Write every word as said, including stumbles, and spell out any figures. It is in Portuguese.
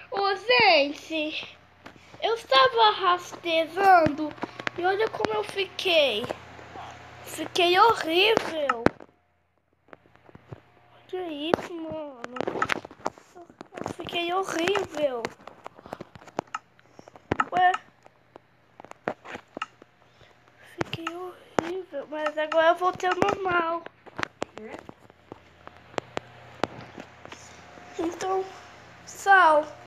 Ô, gente, eu estava rastejando e olha como eu fiquei. Fiquei horrível. Olha isso, mano. Eu fiquei horrível. Ué. Fiquei horrível, mas agora eu voltei ao normal. Então, sal.